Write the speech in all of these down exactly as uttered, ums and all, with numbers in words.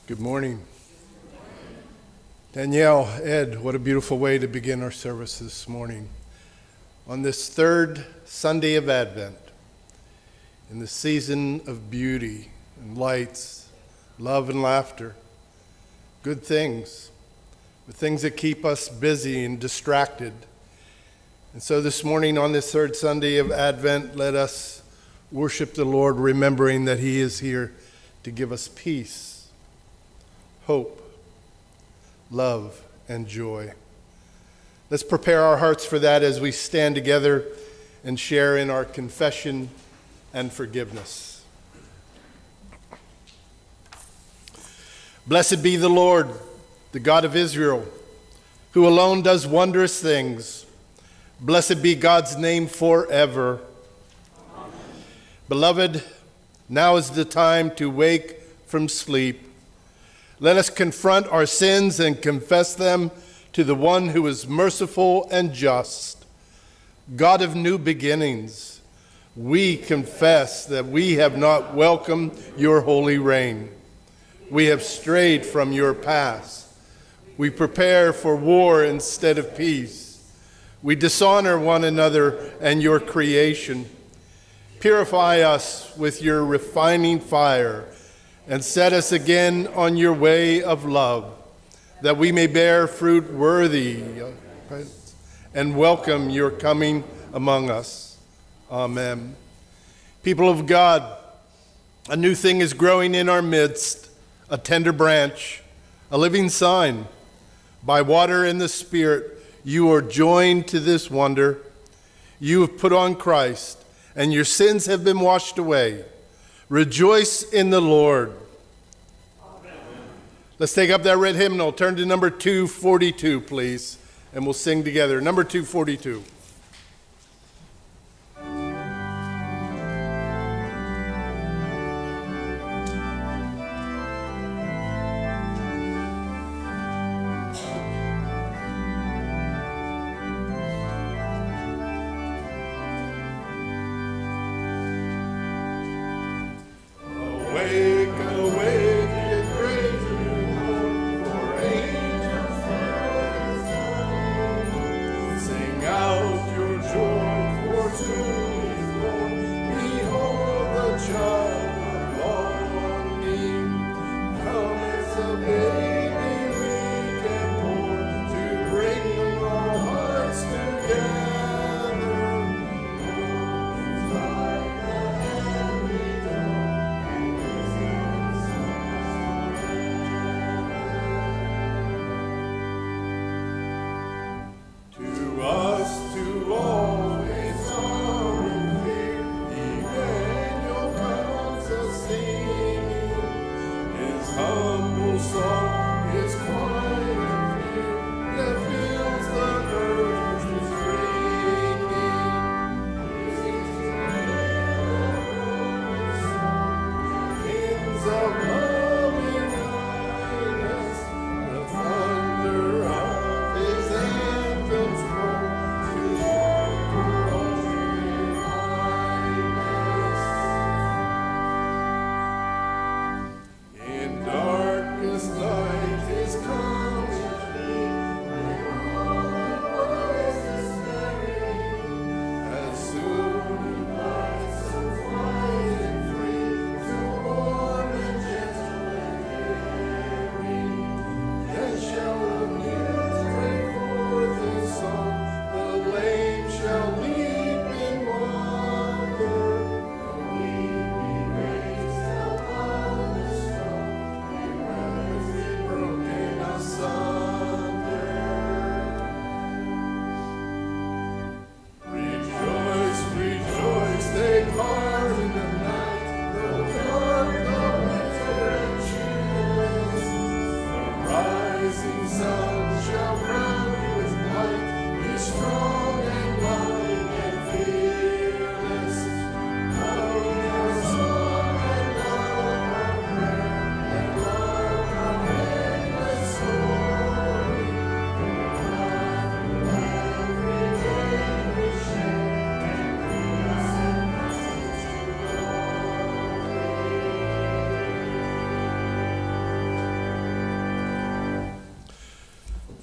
Good morning. Danielle, Ed, what a beautiful way to begin our service this morning. On this third Sunday of Advent, in the season of beauty and lights, love and laughter, good things, the things that keep us busy and distracted. And so this morning on this third Sunday of Advent, let us worship the Lord, remembering that He is here to give us peace, hope, love, and joy. Let's prepare our hearts for that as we stand together and share in our confession and forgiveness. Blessed be the Lord, the God of Israel, who alone does wondrous things. Blessed be God's name forever. Amen. Beloved, now is the time to wake from sleep. Let us confront our sins and confess them to the one who is merciful and just. God of new beginnings, we confess that we have not welcomed your holy reign. We have strayed from your path. We prepare for war instead of peace. We dishonor one another and your creation. Purify us with your refining fire and set us again on your way of love, that we may bear fruit worthy and welcome your coming among us. Amen. People of God, a new thing is growing in our midst, a tender branch, a living sign. By water and the Spirit, you are joined to this wonder. You have put on Christ, and your sins have been washed away. Rejoice in the Lord. Amen. Let's take up that red hymnal. Turn to number two forty-two, please, and we'll sing together. Number two forty-two. Out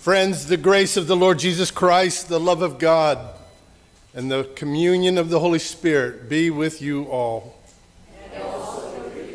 Friends, the grace of the Lord Jesus Christ, the love of God, and the communion of the Holy Spirit be with you all. And also with you.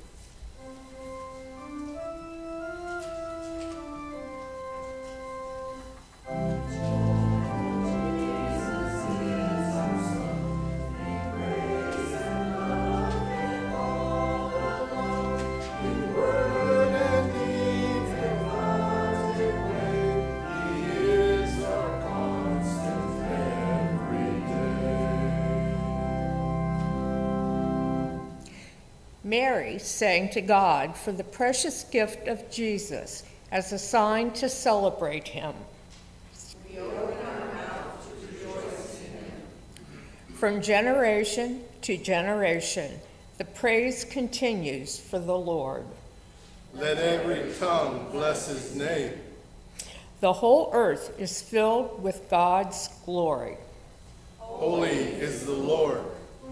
Mary sang to God for the precious gift of Jesus as a sign to celebrate him. We open our mouth to rejoice in him. From generation to generation, the praise continues for the Lord. Let every tongue bless his name. The whole earth is filled with God's glory. Holy is the Lord.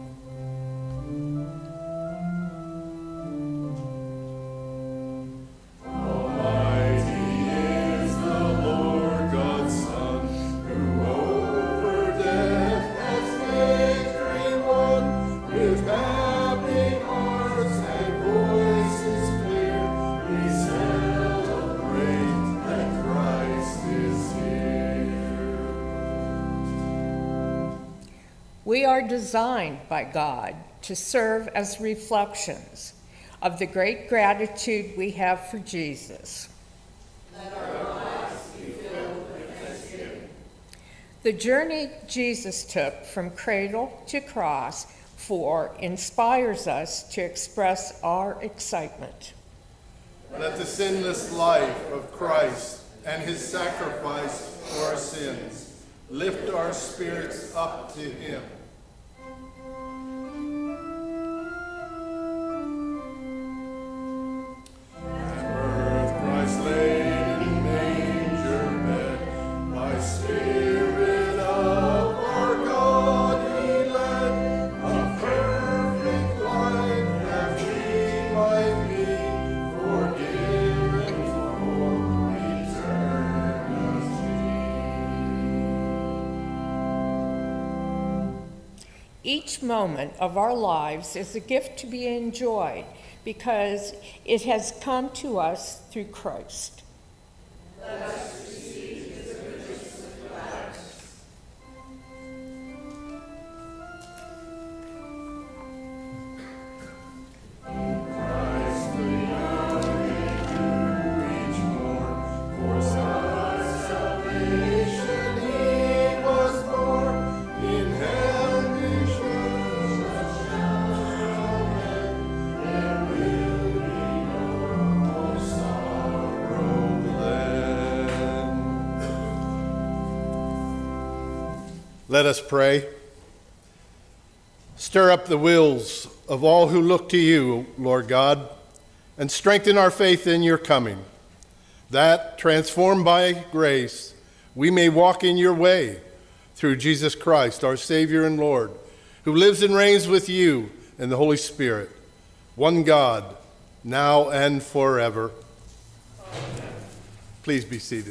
We are designed by God to serve as reflections of the great gratitude we have for Jesus. Let our lives be filled with thanksgiving. The journey Jesus took from cradle to cross for inspires us to express our excitement. Let the sinless life of Christ and his sacrifice for our sins lift our spirits up to him. Each moment of our lives is a gift to be enjoyed because it has come to us through Christ. Let us receive his goodness with gladness. In Christ the young may do each morn, for such salvation he was born. In heaven let us pray. Stir up the wills of all who look to you, Lord God, and strengthen our faith in your coming, that, transformed by grace, we may walk in your way through Jesus Christ, our Savior and Lord, who lives and reigns with you in the Holy Spirit, one God, now and forever. Amen. Please be seated.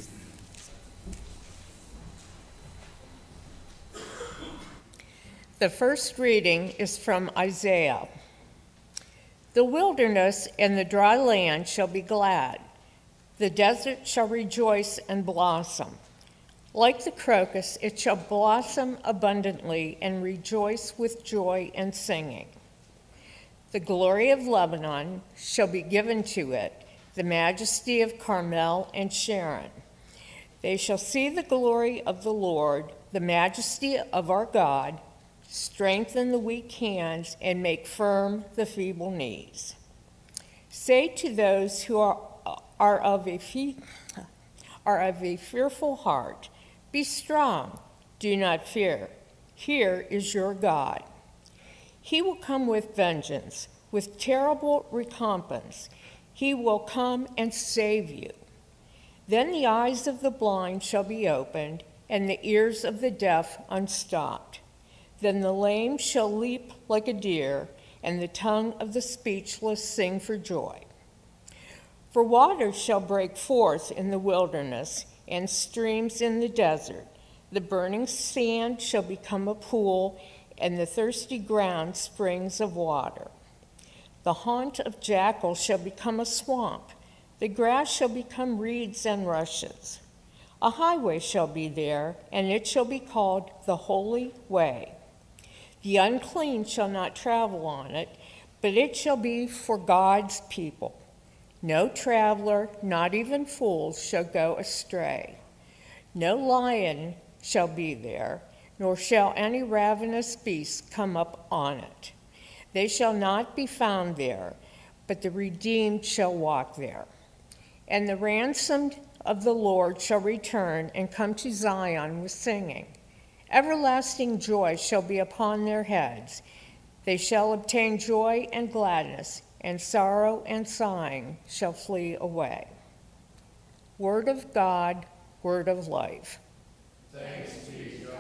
The first reading is from Isaiah. The wilderness and the dry land shall be glad. The desert shall rejoice and blossom. Like the crocus, it shall blossom abundantly and rejoice with joy and singing. The glory of Lebanon shall be given to it, the majesty of Carmel and Sharon. They shall see the glory of the Lord, the majesty of our God, strengthen the weak hands, and make firm the feeble knees. Say to those who are, are, of a fe- are of a fearful heart, be strong, do not fear. Here is your God. He will come with vengeance, with terrible recompense. He will come and save you. Then the eyes of the blind shall be opened, and the ears of the deaf unstopped. Then the lame shall leap like a deer, and the tongue of the speechless sing for joy. For waters shall break forth in the wilderness, and streams in the desert. The burning sand shall become a pool, and the thirsty ground springs of water. The haunt of jackals shall become a swamp. The grass shall become reeds and rushes. A highway shall be there, and it shall be called the Holy Way. The unclean shall not travel on it, but it shall be for God's people. No traveler, not even fools, shall go astray. No lion shall be there, nor shall any ravenous beast come up on it. They shall not be found there, but the redeemed shall walk there. And the ransomed of the Lord shall return and come to Zion with singing. Everlasting joy shall be upon their heads. They shall obtain joy and gladness, and sorrow and sighing shall flee away. Word of God, word of life. Thanks be to God.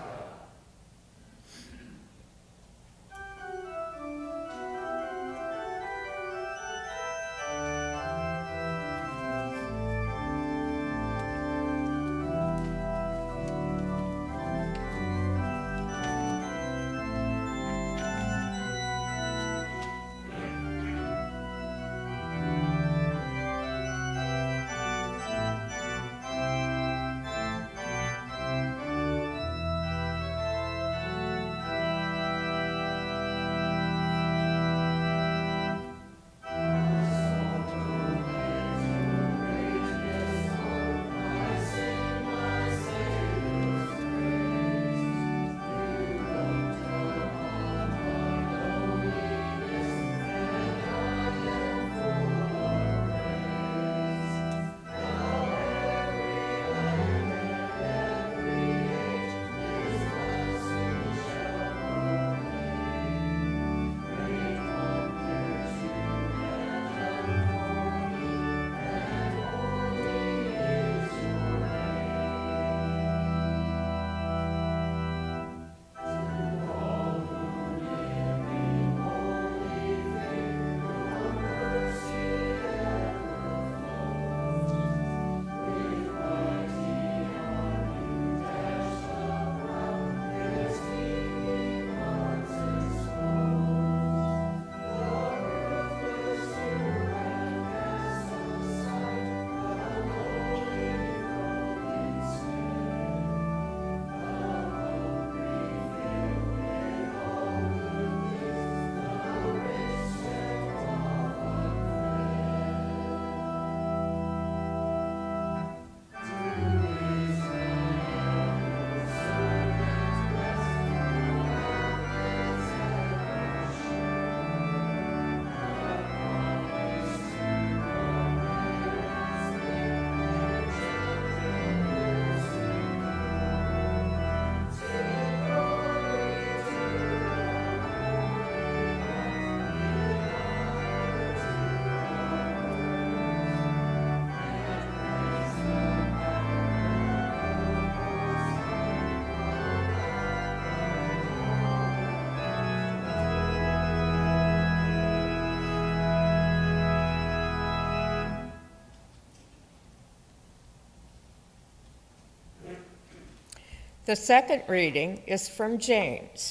The second reading is from James.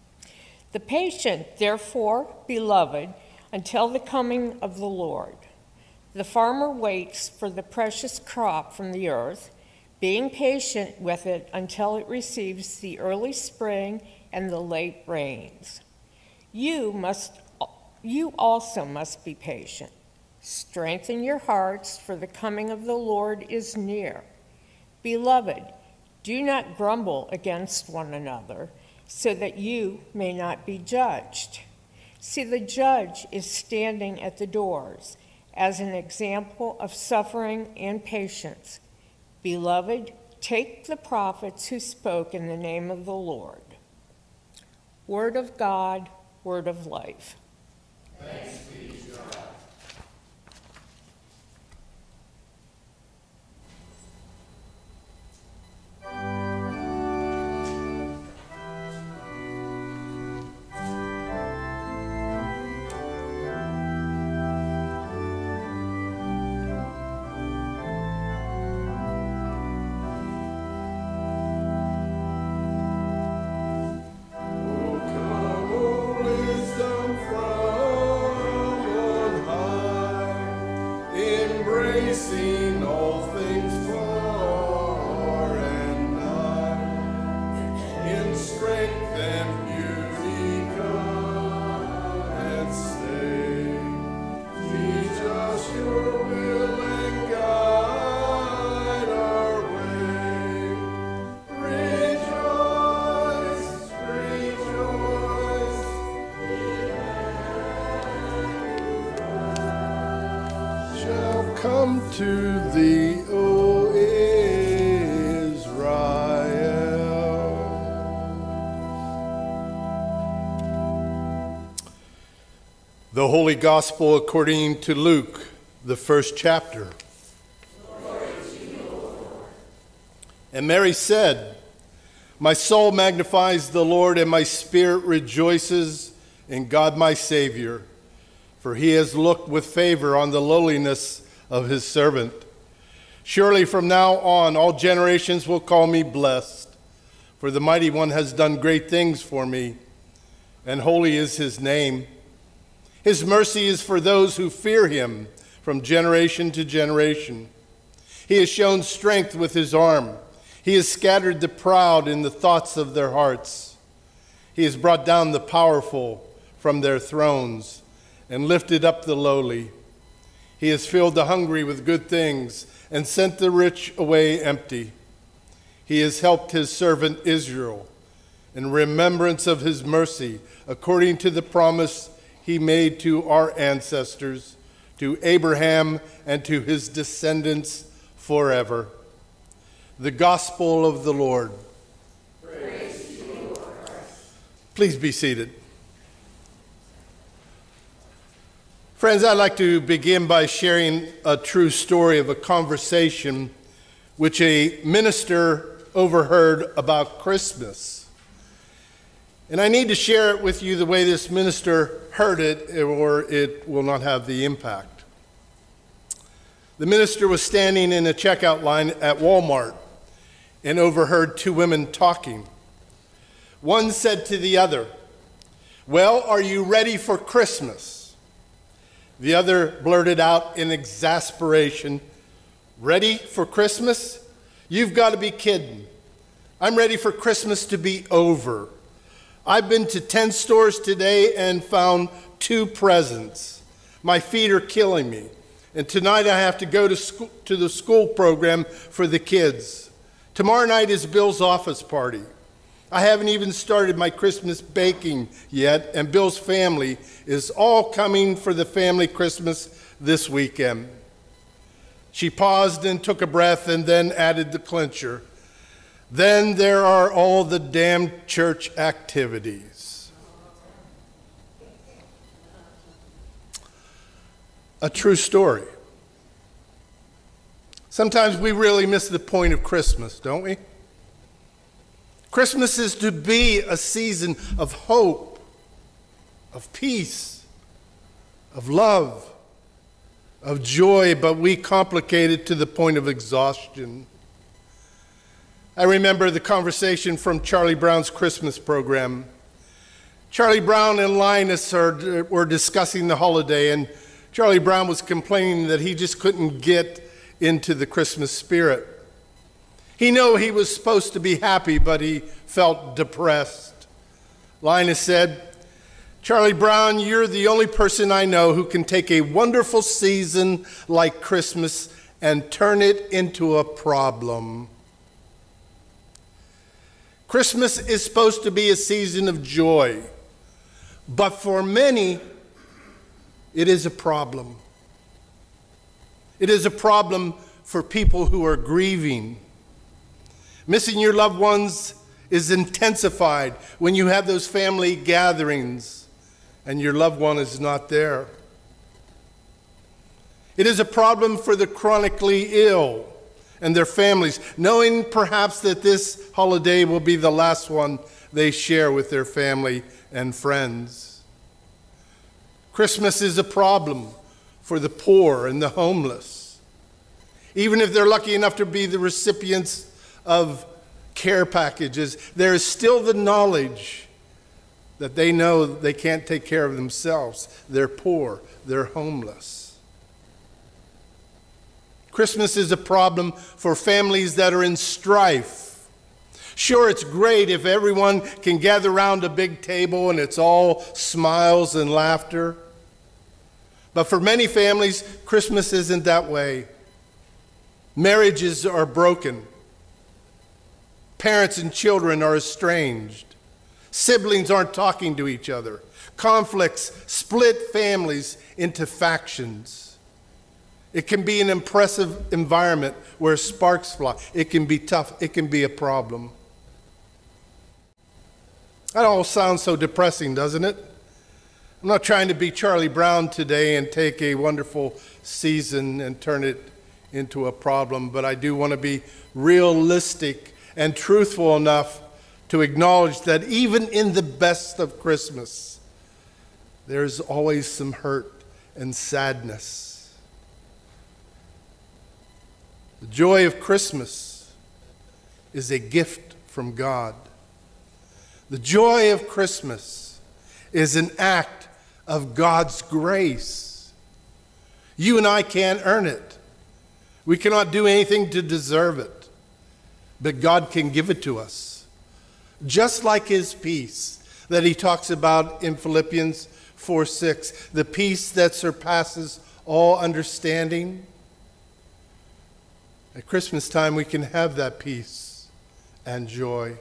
The patient, therefore, beloved, until the coming of the Lord. The farmer waits for the precious crop from the earth, being patient with it until it receives the early spring and the late rains. You must, you also must be patient. Strengthen your hearts, for the coming of the Lord is near. Beloved, do not grumble against one another, so that you may not be judged. See, the judge is standing at the doors as an example of suffering and patience. Beloved, take the prophets who spoke in the name of the Lord. Word of God, word of life. Thanks be to God. seen all things far and nigh. In strength and beauty come and stay. Teach us your will and guide our way. Rejoice, rejoice. Shall come to thee, O Israel. The Holy Gospel according to Luke, the first chapter. And Mary said, my soul magnifies the Lord, and my spirit rejoices in God my Savior, for he has looked with favor on the lowliness of his servant. Surely from now on all generations will call me blessed, for the Mighty One has done great things for me, and holy is his name. His mercy is for those who fear him from generation to generation. He has shown strength with his arm. He has scattered the proud in the thoughts of their hearts. He has brought down the powerful from their thrones and lifted up the lowly. He has filled the hungry with good things and sent the rich away empty. He has helped his servant Israel in remembrance of his mercy, according to the promise he made to our ancestors, to Abraham and to his descendants forever. The Gospel of the Lord. Praise to you, Lord Christ. Please be seated. Friends, I'd like to begin by sharing a true story of a conversation which a minister overheard about Christmas. And I need to share it with you the way this minister heard it, or it will not have the impact. The minister was standing in a checkout line at Walmart and overheard two women talking. One said to the other, well, are you ready for Christmas? The other blurted out in exasperation, ready for Christmas? You've got to be kidding. I'm ready for Christmas to be over. I've been to ten stores today and found two presents. My feet are killing me. And tonight I have to go to school, to the school program for the kids. Tomorrow night is Bill's office party. I haven't even started my Christmas baking yet, and Bill's family is all coming for the family Christmas this weekend. She paused and took a breath and then added the clincher. Then there are all the damn church activities. A true story. Sometimes we really miss the point of Christmas, don't we? Christmas is to be a season of hope, of peace, of love, of joy, but we complicate it to the point of exhaustion. I remember the conversation from Charlie Brown's Christmas program. Charlie Brown and Linus are, were discussing the holiday, and Charlie Brown was complaining that he just couldn't get into the Christmas spirit. He knew he was supposed to be happy, but he felt depressed. Linus said, Charlie Brown, you're the only person I know who can take a wonderful season like Christmas and turn it into a problem. Christmas is supposed to be a season of joy, but for many, it is a problem. It is a problem for people who are grieving. Missing your loved ones is intensified when you have those family gatherings and your loved one is not there. It is a problem for the chronically ill and their families, knowing perhaps that this holiday will be the last one they share with their family and friends. Christmas is a problem for the poor and the homeless. Even if they're lucky enough to be the recipients of care packages, there is still the knowledge that they know they can't take care of themselves. They're poor, they're homeless. Christmas is a problem for families that are in strife. Sure, it's great if everyone can gather around a big table and it's all smiles and laughter. But for many families, Christmas isn't that way. Marriages are broken. Parents and children are estranged. Siblings aren't talking to each other. Conflicts split families into factions. It can be an impressive environment where sparks fly. It can be tough. It can be a problem. That all sounds so depressing, doesn't it? I'm not trying to be Charlie Brown today and take a wonderful season and turn it into a problem, but I do want to be realistic and truthful enough to acknowledge that even in the best of Christmas, there's always some hurt and sadness. The joy of Christmas is a gift from God. The joy of Christmas is an act of God's grace. You and I can't earn it. We cannot do anything to deserve it, but God can give it to us. Just like his peace that he talks about in Philippians four six, the peace that surpasses all understanding. At Christmas time, we can have that peace and joy.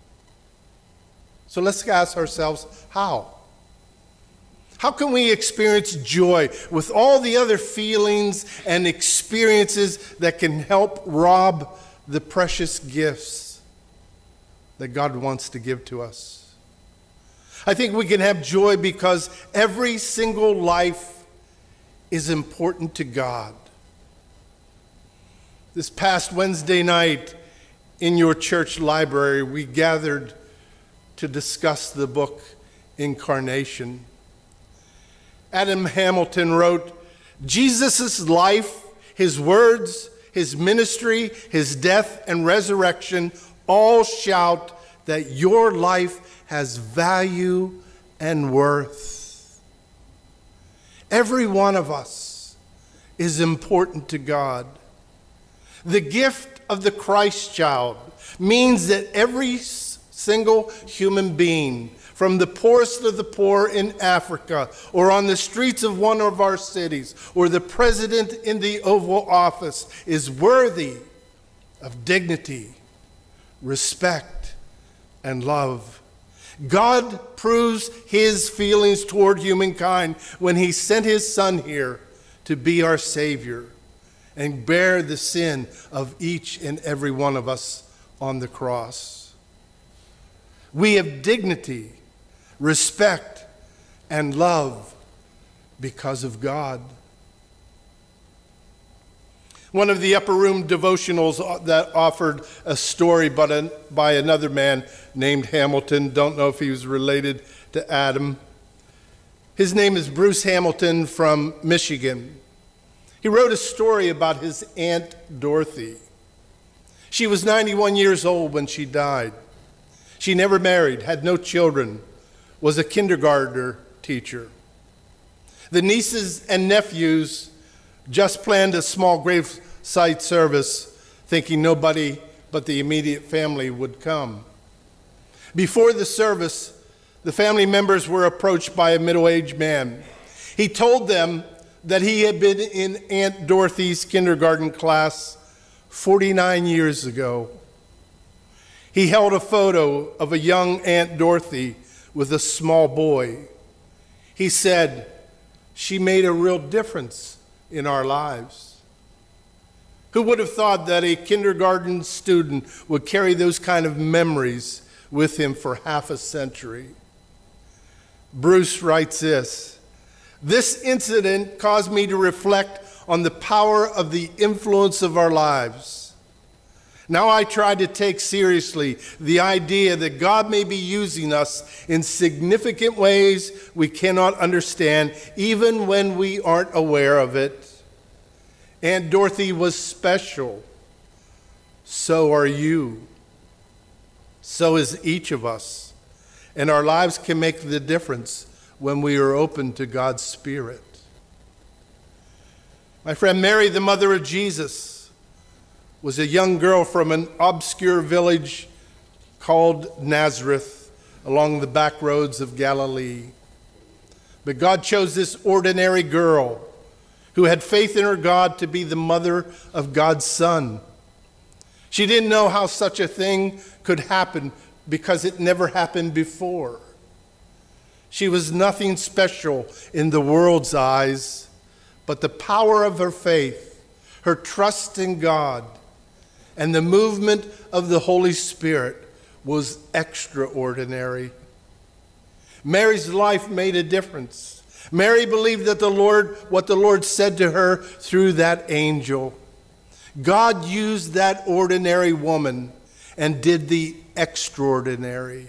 So let's ask ourselves, how? How can we experience joy with all the other feelings and experiences that can help rob the precious gifts that God wants to give to us? I think we can have joy because every single life is important to God. This past Wednesday night in your church library, we gathered to discuss the book Incarnation. Adam Hamilton wrote, Jesus' life, his words, his ministry, his death and resurrection all shout that your life has value and worth. Every one of us is important to God. The gift of the Christ child means that every single human being, from the poorest of the poor in Africa, or on the streets of one of our cities, or the president in the Oval Office, is worthy of dignity, respect, and love. God proves his feelings toward humankind when he sent his Son here to be our Savior and bear the sin of each and every one of us on the cross. We have dignity, respect, and love because of God. One of the upper room devotionals that offered a story by, an, by another man named Hamilton. Don't know if he was related to Adam. His name is Bruce Hamilton from Michigan. He wrote a story about his Aunt Dorothy. She was ninety-one years old when she died. She never married, had no children, was a kindergartner teacher. The nieces and nephews just planned a small graveside service, thinking nobody but the immediate family would come. Before the service, the family members were approached by a middle-aged man. He told them that he had been in Aunt Dorothy's kindergarten class forty-nine years ago. He held a photo of a young Aunt Dorothy with a small boy. He said, "She made a real difference in our lives." Who would have thought that a kindergarten student would carry those kind of memories with him for half a century? Bruce writes this, "This incident caused me to reflect on the power of the influence of our lives. Now I try to take seriously the idea that God may be using us in significant ways we cannot understand, even when we aren't aware of it. Aunt Dorothy was special. So are you. So is each of us. And our lives can make the difference when we are open to God's Spirit." My friend Mary, the mother of Jesus, was a young girl from an obscure village called Nazareth along the back roads of Galilee. But God chose this ordinary girl who had faith in her God to be the mother of God's Son. She didn't know how such a thing could happen because it never happened before. She was nothing special in the world's eyes, but the power of her faith, her trust in God, and the movement of the Holy Spirit was extraordinary. Mary's life made a difference. Mary believed that the Lord, what the Lord said to her through that angel. God used that ordinary woman and did the extraordinary.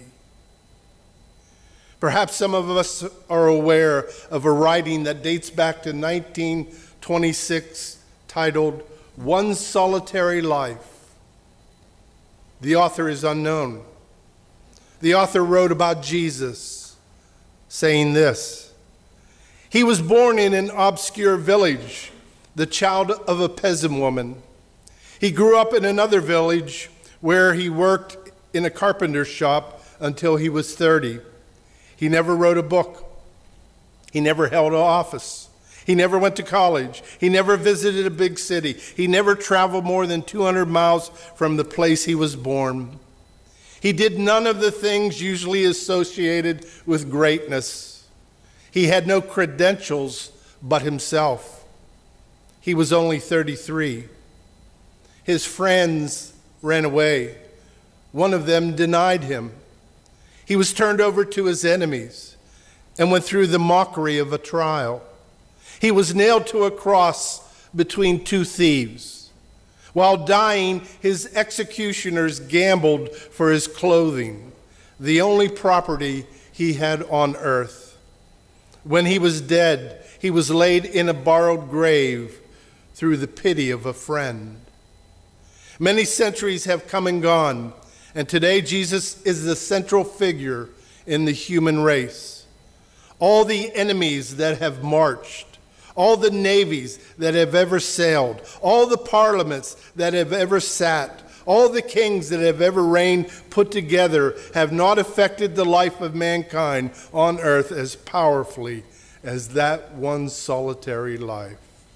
Perhaps some of us are aware of a writing that dates back to nineteen twenty-six titled One Solitary Life. The author is unknown. The author wrote about Jesus, saying this: he was born in an obscure village, the child of a peasant woman. He grew up in another village where he worked in a carpenter's shop until he was thirty. He never wrote a book. He never held an office. He never went to college. He never visited a big city. He never traveled more than two hundred miles from the place he was born. He did none of the things usually associated with greatness. He had no credentials but himself. He was only thirty-three. His friends ran away. One of them denied him. He was turned over to his enemies and went through the mockery of a trial. He was nailed to a cross between two thieves. While dying, his executioners gambled for his clothing, the only property he had on earth. When he was dead, he was laid in a borrowed grave through the pity of a friend. Many centuries have come and gone, and today Jesus is the central figure in the human race. All the enemies that have marched, all the navies that have ever sailed, all the parliaments that have ever sat, all the kings that have ever reigned put together have not affected the life of mankind on earth as powerfully as that one solitary life.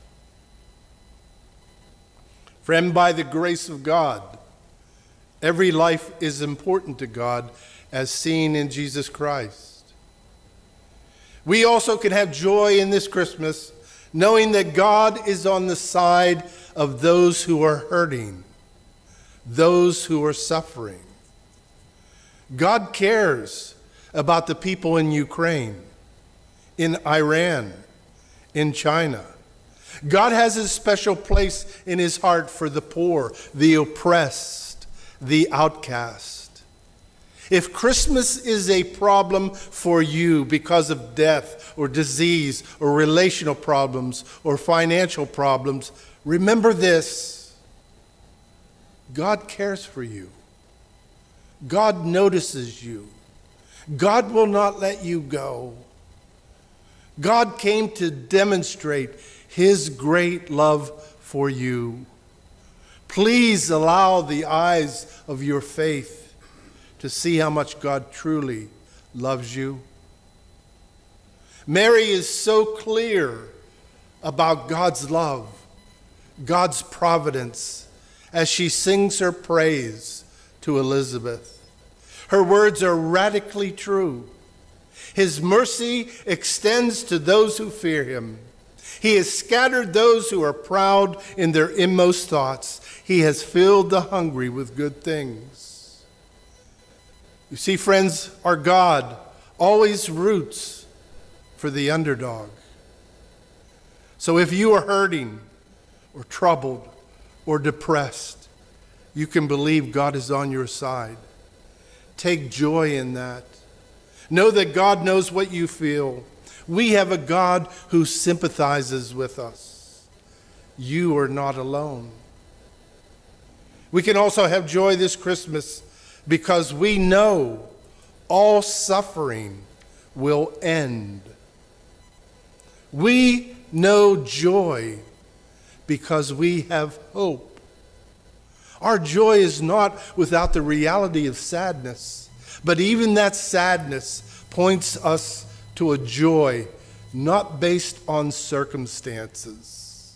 Friend, by the grace of God, every life is important to God as seen in Jesus Christ. We also can have joy in this Christmas knowing that God is on the side of those who are hurting, those who are suffering. God cares about the people in Ukraine, in Iran, in China. God has a special place in his heart for the poor, the oppressed, the outcast. If Christmas is a problem for you because of death or disease or relational problems or financial problems, remember this: God cares for you. God notices you. God will not let you go. God came to demonstrate his great love for you. Please allow the eyes of your faith to see how much God truly loves you. Mary is so clear about God's love, God's providence, as she sings her praise to Elizabeth. Her words are radically true. His mercy extends to those who fear him. He has scattered those who are proud in their inmost thoughts. He has filled the hungry with good things. You see, friends, our God always roots for the underdog. So if you are hurting or troubled or depressed, you can believe God is on your side. Take joy in that. Know that God knows what you feel. We have a God who sympathizes with us. You are not alone. We can also have joy this Christmas because we know all suffering will end. We know joy because we have hope. Our joy is not without the reality of sadness, but even that sadness points us to a joy not based on circumstances.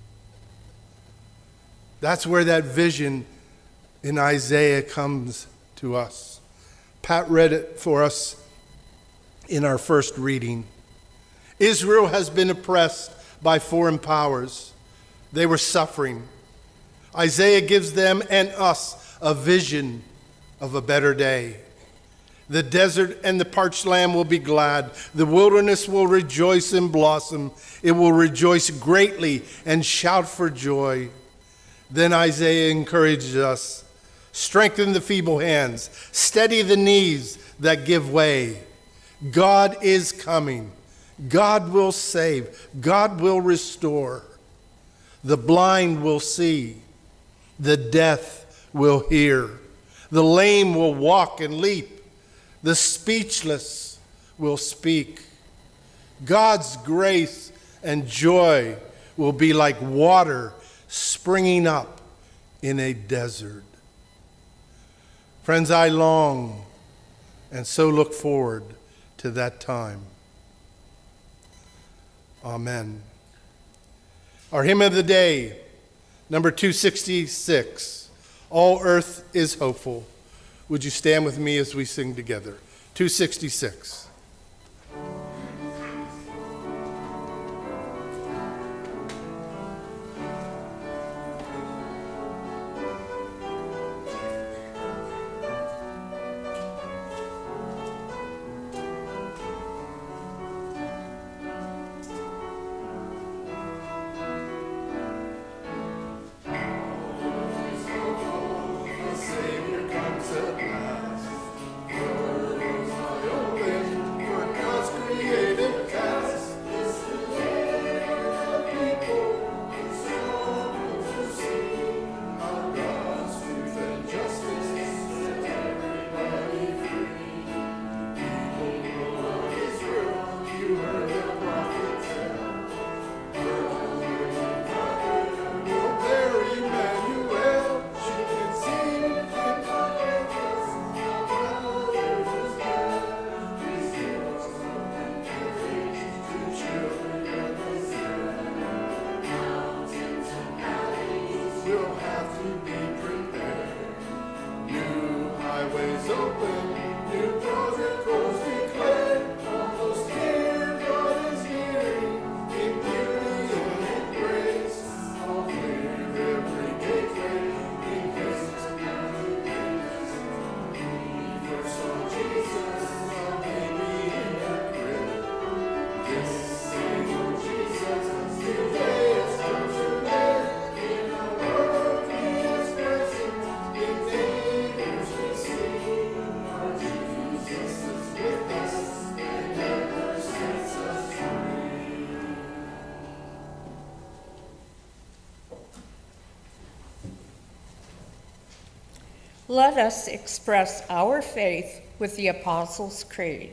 That's where that vision in Isaiah comes to us. Pat read it for us in our first reading. Israel has been oppressed by foreign powers. They were suffering. Isaiah gives them and us a vision of a better day. The desert and the parched land will be glad. The wilderness will rejoice and blossom. It will rejoice greatly and shout for joy. Then Isaiah encourages us, strengthen the feeble hands, steady the knees that give way. God is coming. God will save. God will restore. The blind will see. The deaf will hear. The lame will walk and leap. The speechless will speak. God's grace and joy will be like water springing up in a desert. Friends, I long and so look forward to that time. Amen. Our hymn of the day, number two sixty-six, All Earth is Hopeful. Would you stand with me as we sing together? two sixty-six. Let us express our faith with the Apostles' Creed.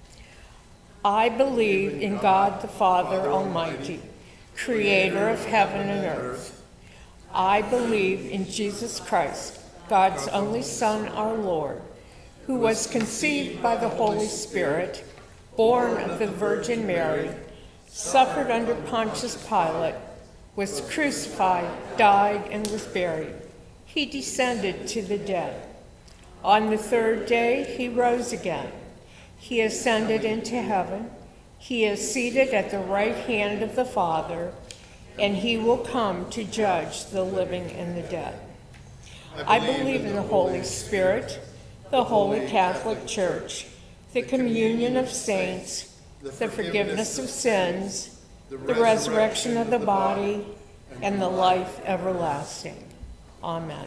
I believe in God the Father Almighty, creator of heaven and earth. I believe in Jesus Christ, God's only Son, our Lord, who was conceived by the Holy Spirit, born of the Virgin Mary, suffered under Pontius Pilate, was crucified, died, and was buried. He descended to the dead. On the third day, he rose again. He ascended into heaven. He is seated at the right hand of the Father, and he will come to judge the living and the dead. I believe in the Holy Spirit, the Holy Catholic Church, the communion of saints, the forgiveness of sins, the resurrection of the body, and the life everlasting. Amen.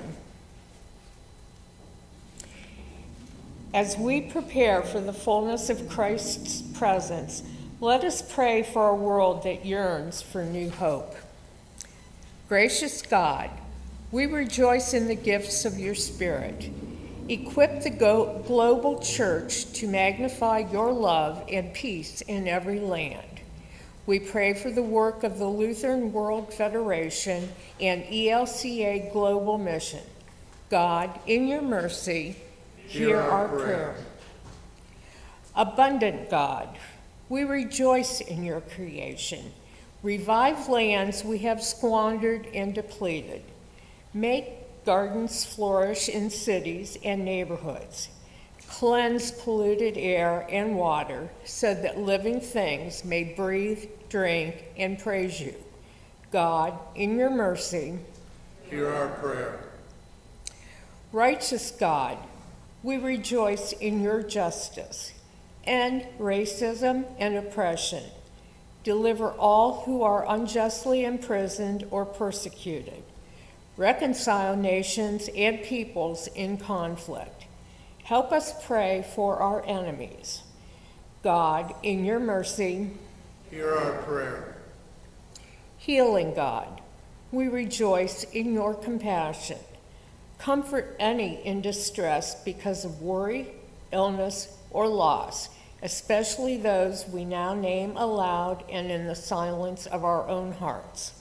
As we prepare for the fullness of Christ's presence, let us pray for a world that yearns for new hope. Gracious God, we rejoice in the gifts of your Spirit. Equip the go- global church to magnify your love and peace in every land. We pray for the work of the Lutheran World Federation and E L C A Global Mission. God, in your mercy, hear, hear our prayer. prayer. Abundant God, we rejoice in your creation. Revive lands we have squandered and depleted. Make gardens flourish in cities and neighborhoods. Cleanse polluted air and water so that living things may breathe, drink, and praise you. God, in your mercy, hear our prayer. Righteous God, we rejoice in your justice. End racism and oppression. Deliver all who are unjustly imprisoned or persecuted. Reconcile nations and peoples in conflict. Help us pray for our enemies. God, in your mercy, hear our prayer. Healing God, we rejoice in your compassion. Comfort any in distress because of worry, illness, or loss, especially those we now name aloud and in the silence of our own hearts.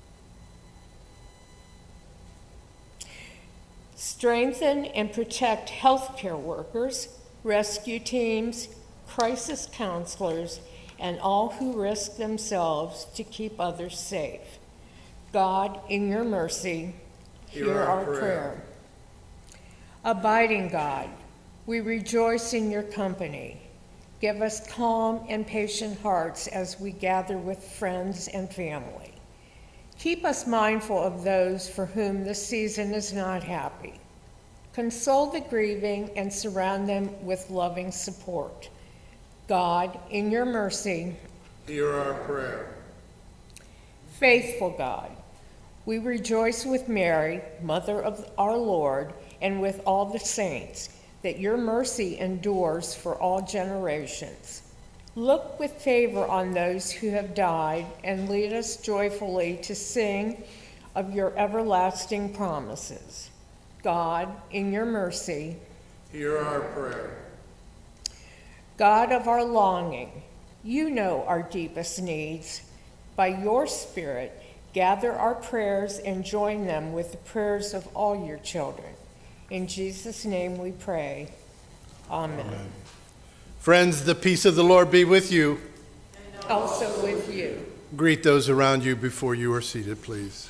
Strengthen and protect healthcare workers, rescue teams, crisis counselors, and all who risk themselves to keep others safe. God, in your mercy, hear, hear our, our prayer. prayer. Abiding God, we rejoice in your company. Give us calm and patient hearts as we gather with friends and family. Keep us mindful of those for whom this season is not happy. Console the grieving and surround them with loving support. God, in your mercy, hear our prayer. Faithful God, we rejoice with Mary, Mother of our Lord, and with all the saints, that your mercy endures for all generations. Look with favor on those who have died, and lead us joyfully to sing of your everlasting promises. God, in your mercy, hear our prayer. God of our longing, you know our deepest needs. By your Spirit, gather our prayers and join them with the prayers of all your children. In Jesus' name we pray. Amen. Amen. Friends, the peace of the Lord be with you. And also with you. Greet those around you before you are seated, please.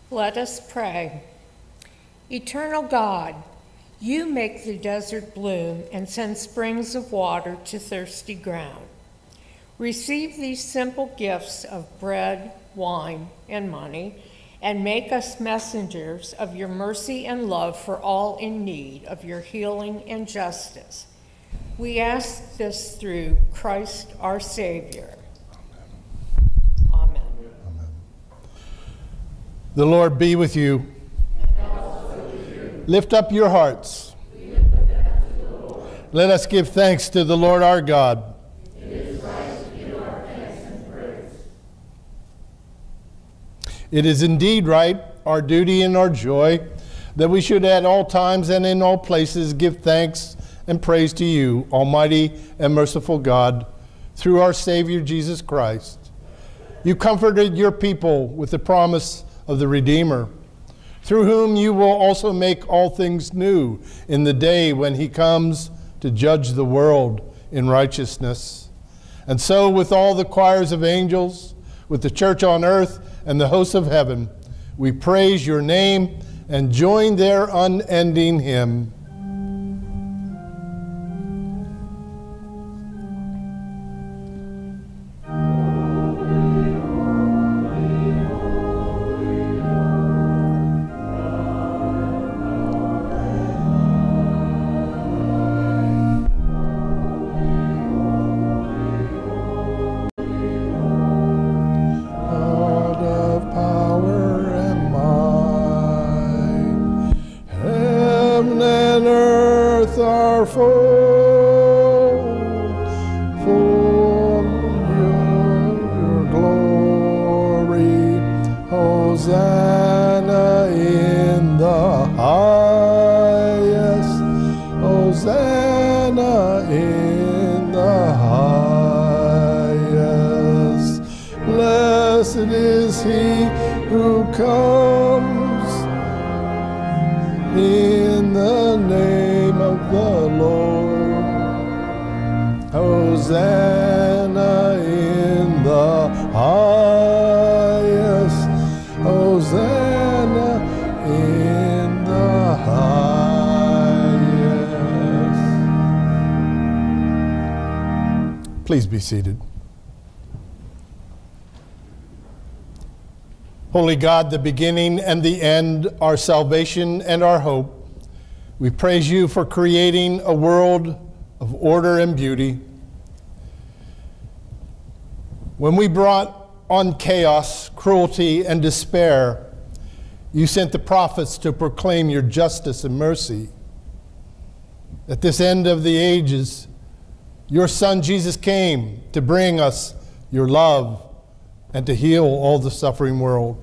Let us pray. Eternal God, you make the desert bloom and send springs of water to thirsty ground. Receive these simple gifts of bread, wine, and money, and make us messengers of your mercy and love for all in need of your healing and justice. We ask this through Christ our Savior. Amen. Amen. The Lord be with you. And also with you. Lift up your hearts. We lift them to the Lord. Let us give thanks to the Lord our God. It is right to give our thanks and praise. It is indeed right, our duty and our joy, that we should at all times and in all places give thanks and praise to you, Almighty and merciful God, through our Savior Jesus Christ. You comforted your people with the promise of the Redeemer, through whom you will also make all things new in the day when he comes to judge the world in righteousness. And so with all the choirs of angels, with the church on earth and the hosts of heaven, we praise your name and join their unending hymn. Please be seated. Holy God, the beginning and the end, our salvation and our hope, we praise you for creating a world of order and beauty. When we brought on chaos, cruelty, and despair, you sent the prophets to proclaim your justice and mercy. At this end of the ages, your Son Jesus came to bring us your love and to heal all the suffering world.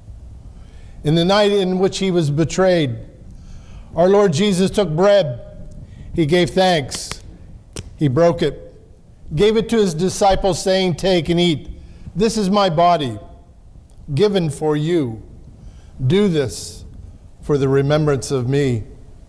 In the night in which he was betrayed, our Lord Jesus took bread. He gave thanks. He broke it, gave it to his disciples, saying, "Take and eat. This is my body, given for you. Do this for the remembrance of me."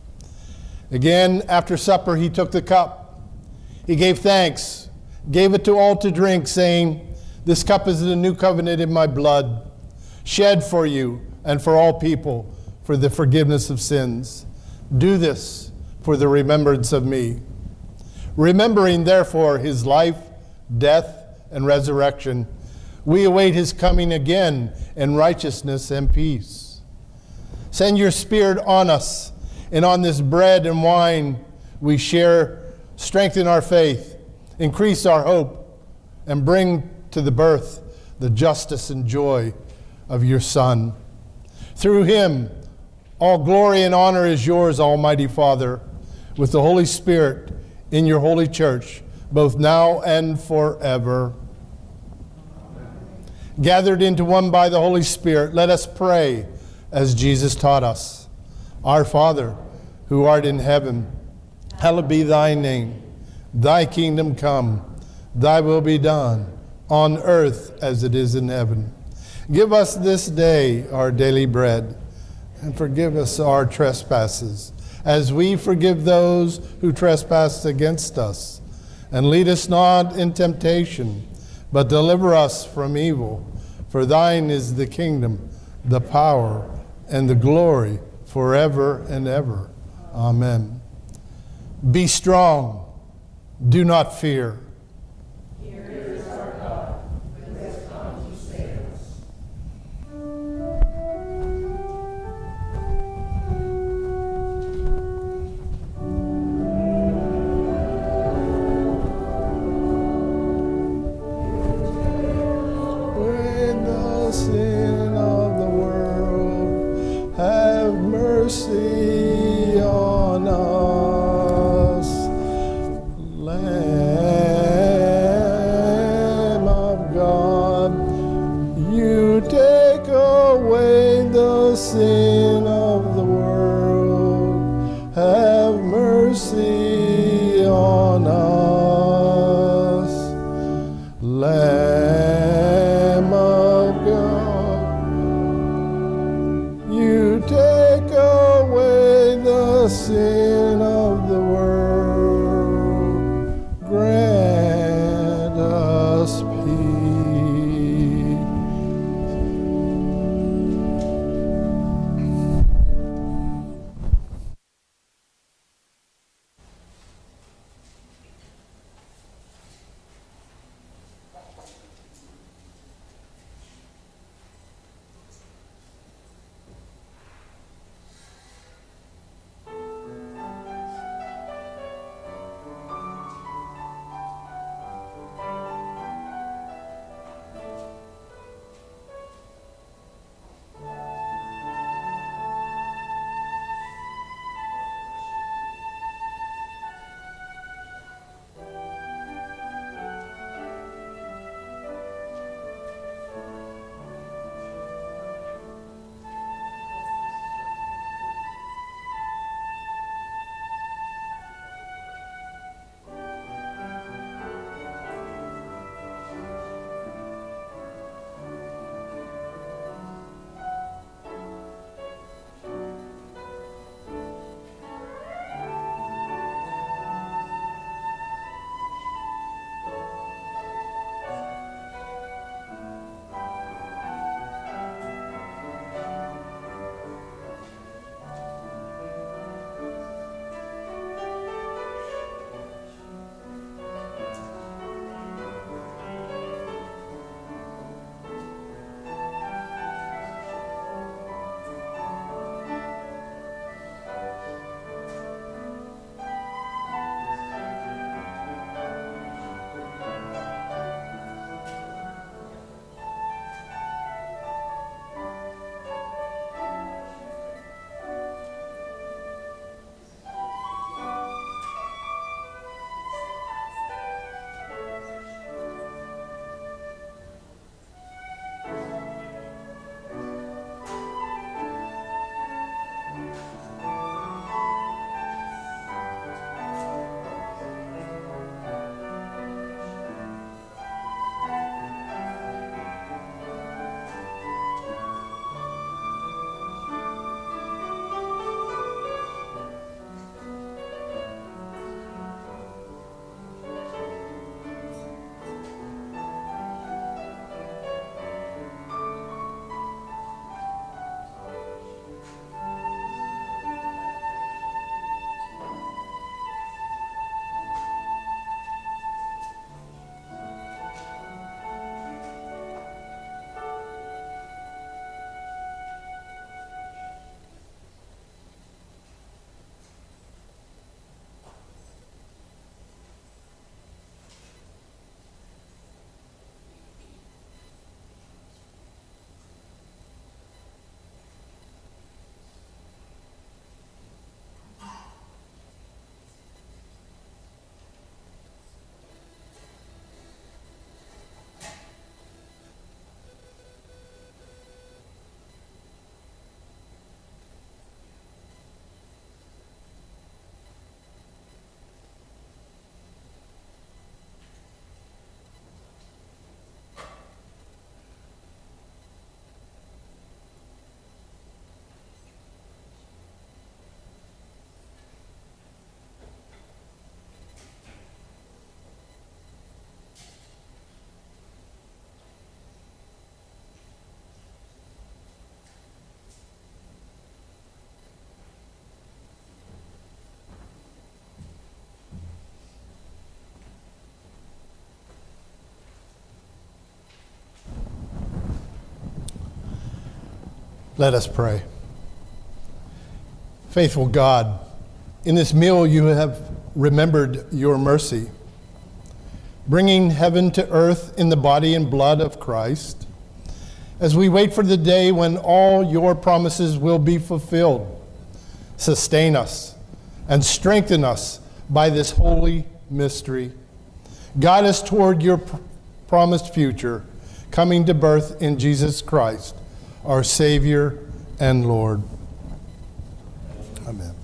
Again, after supper, he took the cup. He gave thanks, gave it to all to drink, saying, "This cup is the new covenant in my blood, shed for you and for all people for the forgiveness of sins. Do this for the remembrance of me." Remembering, therefore, his life, death, and resurrection, we await his coming again in righteousness and peace. Send your Spirit on us, and on this bread and wine we share. Strengthen our faith, increase our hope, and bring to the birth the justice and joy of your Son. Through him, all glory and honor is yours, Almighty Father, with the Holy Spirit in your holy church, both now and forever. Amen. Gathered into one by the Holy Spirit, let us pray as Jesus taught us. Our Father, who art in heaven, hallowed be thy name. Thy kingdom come, thy will be done, on earth as it is in heaven. Give us this day our daily bread, and forgive us our trespasses, as we forgive those who trespass against us. And lead us not in temptation, but deliver us from evil. For thine is the kingdom, the power, and the glory forever and ever. Amen. Be strong. Do not fear. Here is our God, who has come to save us. When the sin of the world, have mercy on us. Lamb of God, you take away the sin of the world. Have mercy on us. Lamb of God, you take away the sin of the world. Grant us peace. Let us pray. Faithful God, in this meal you have remembered your mercy, bringing heaven to earth in the body and blood of Christ, as we wait for the day when all your promises will be fulfilled. Sustain us and strengthen us by this holy mystery. Guide us toward your pr- promised future, coming to birth in Jesus Christ, our Savior and Lord. Amen.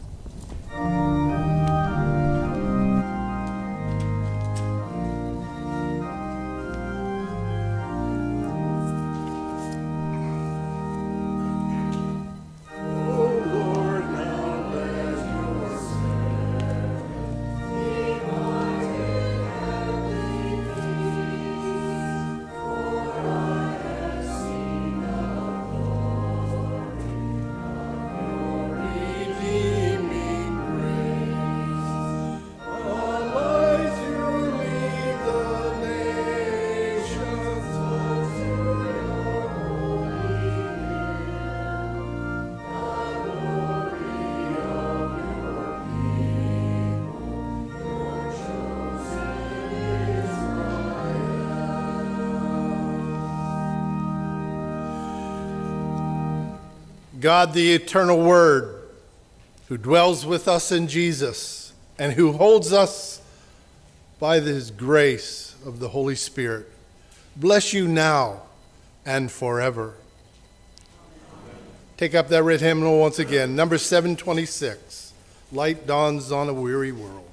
God, the eternal Word, who dwells with us in Jesus and who holds us by his grace of the Holy Spirit, bless you now and forever. Amen. Take up that red hymnal once again, number seven twenty-six, Light Dawns on a Weary World.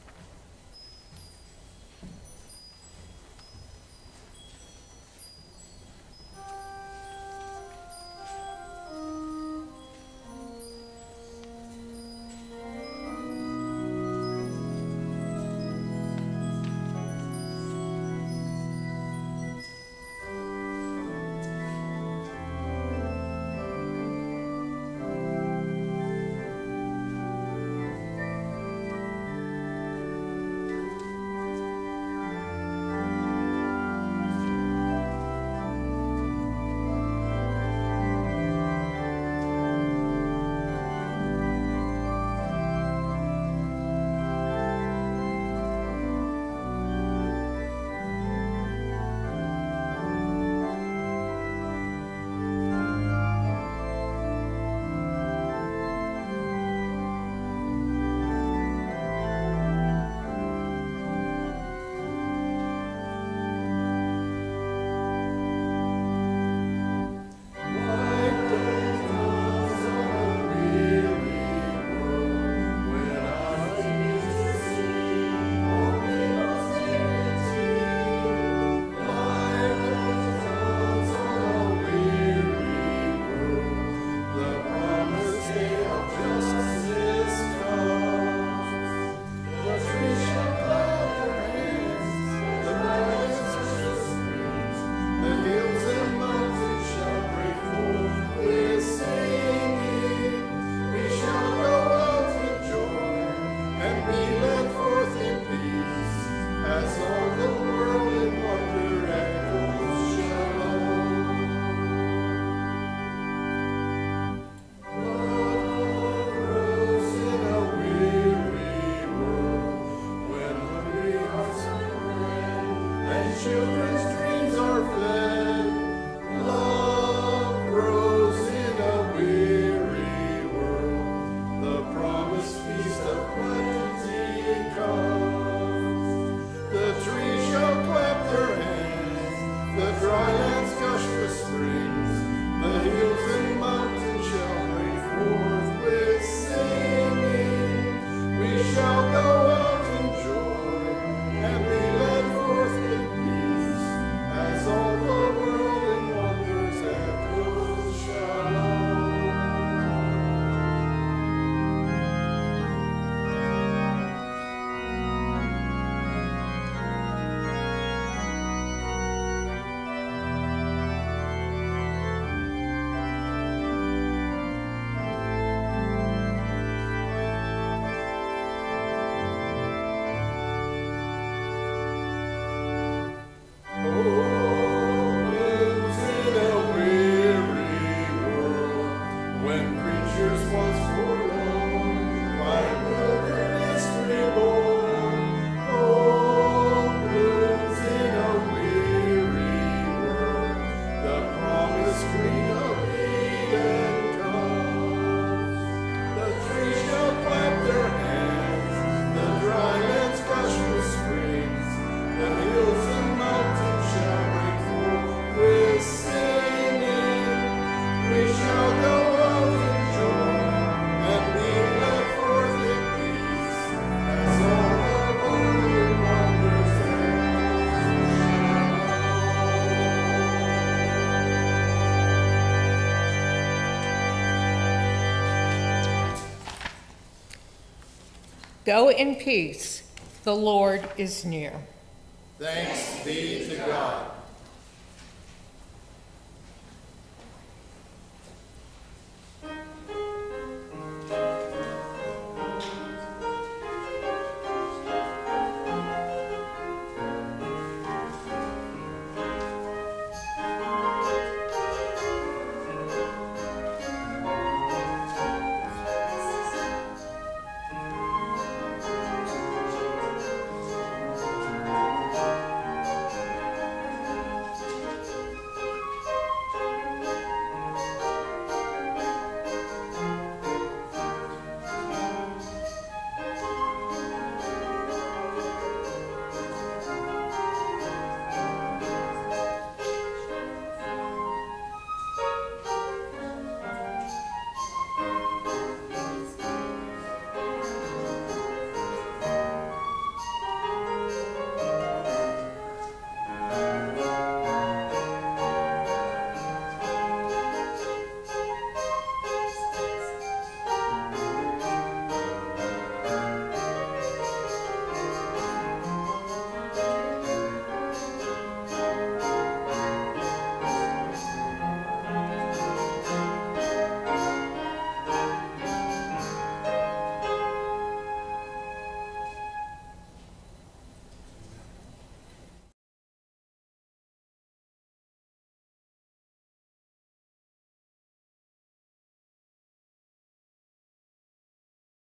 Go in peace. The Lord is near. Thanks be to God.